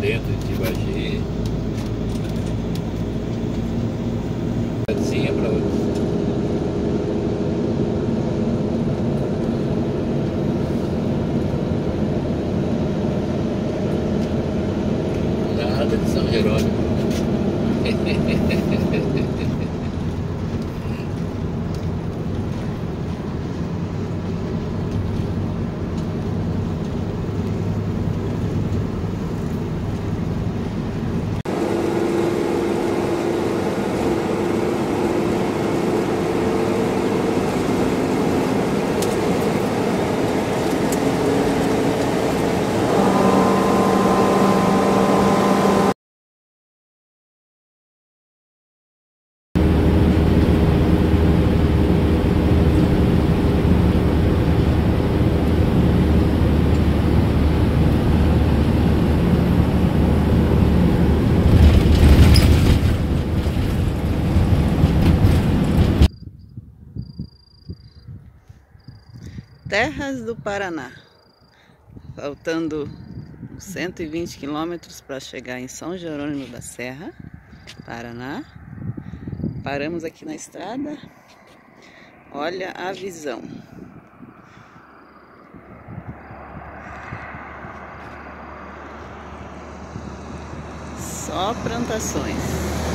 centro de Tibagi. Cidadezinha para hoje. Nada de São Jerônimo. Terras do Paraná, faltando 120 quilômetros para chegar em São Jerônimo da Serra, Paraná. Paramos aqui na estrada, olha a visão. Só plantações.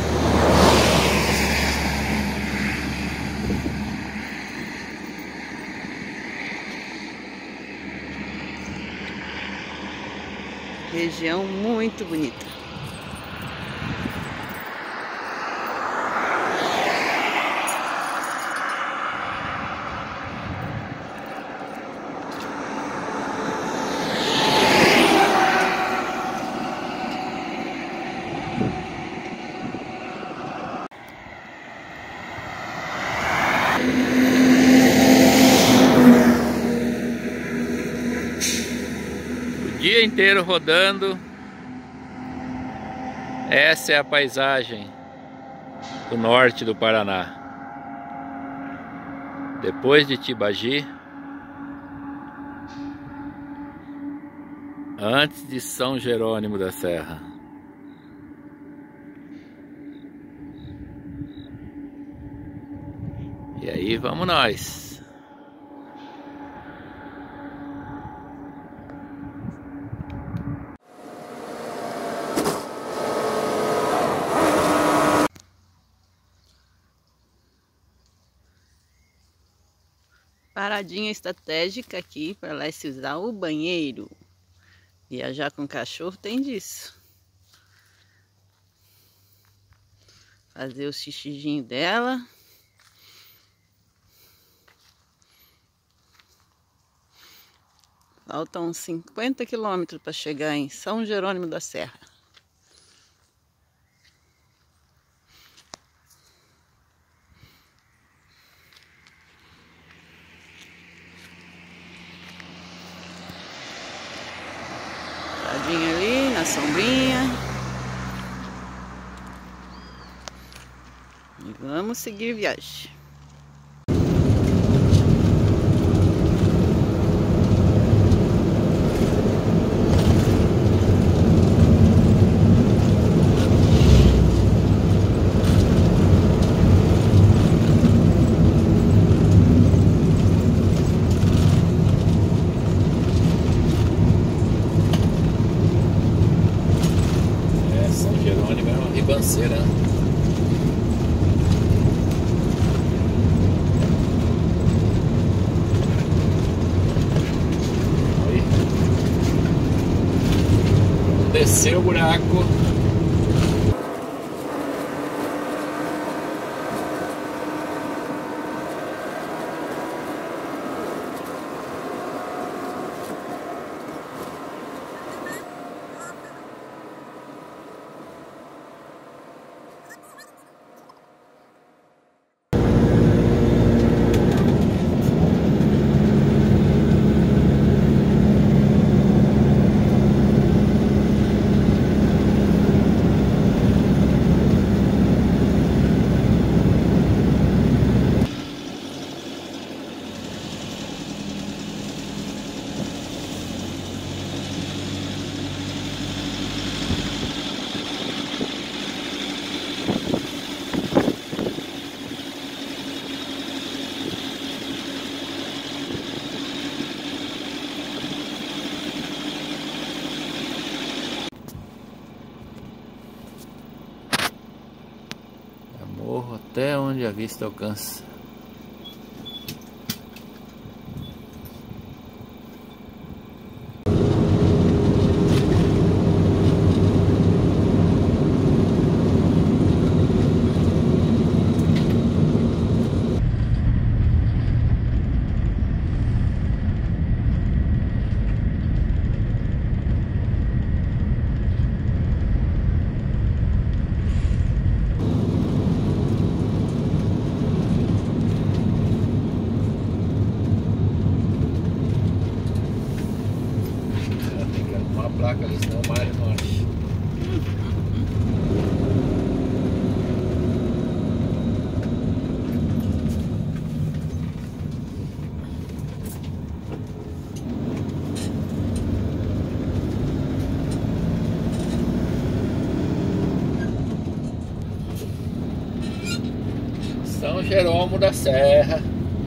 Região muito bonita. Dia inteiro rodando. Essa é a paisagem do norte do Paraná. Depois de Tibagi, antes de São Jerônimo da Serra. E aí vamos nós. Paradinha estratégica aqui para lá se usar o banheiro. Viajar com cachorro tem disso. Fazer o xixidinho dela. Faltam 50 quilômetros para chegar em São Jerônimo da Serra. Ali na sombrinha. E vamos seguir viagem. Jerônimo é uma ribanceira, né? Aí. Desceu o buraco. até onde a vista alcança. Uma placa ali, senão o Mário não acha. São Jerônimo da Serra.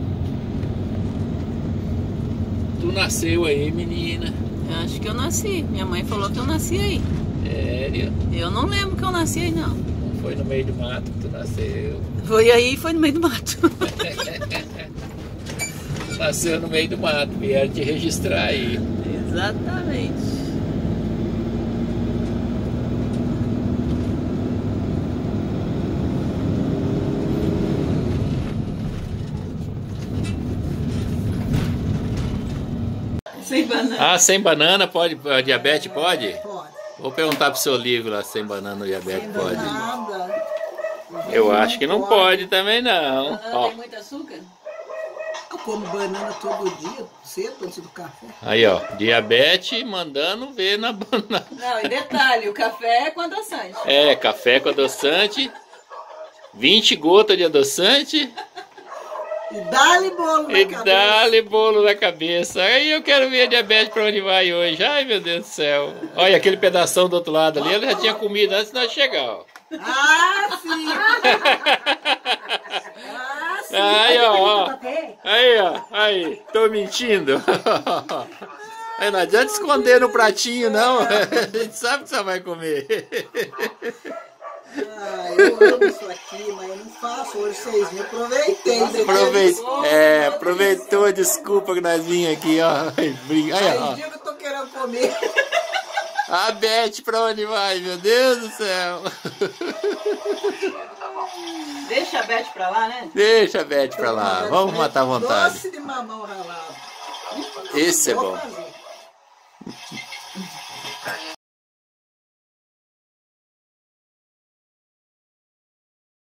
Tu nasceu aí, menina? Eu acho que eu nasci. Minha mãe falou que eu nasci aí. Sério? Eu não lembro que eu nasci aí, não. Não foi no meio do mato que tu nasceu? Foi aí e foi no meio do mato. Nasceu no meio do mato, vieram te registrar aí. Exatamente. Sem banana. Ah, sem banana pode? A diabetes pode? Pode. Vou perguntar pro seu livro lá, sem banana o diabetes pode? Nada. Eu acho que não pode também não. Banana Ó. tem muito açúcar? Eu como banana todo dia, cedo, antes do café. Aí ó, diabetes mandando ver na banana. Não, e detalhe, o café é com adoçante. É, café com adoçante, 20 gotas de adoçante E dá-lhe bolo na e cabeça. dá-lhe bolo na cabeça. Aí eu quero ver a diabetes pra onde vai hoje. Ai meu Deus do céu. Olha aquele pedação do outro lado ali, ele já tinha comido antes de nós chegar, ó. Ah, sim! Ah, sim! Aí ó, aí ó, aí, tô mentindo. Aí não adianta esconder no pratinho não, a gente sabe que você vai comer. Ah, eu amo isso aqui, mas eu não faço hoje, vocês me aproveitei. Aproveitou a desculpa que nós vinhamos aqui, ó. Aí, Aí ó. o dia que eu tô querendo comer. A Beth pra onde vai, meu Deus do céu. Deixa a Beth pra lá, né? Deixa a Beth pra lá, vamos matar a vontade. Doce de mamão ralado. Esse é Vou bom. fazer.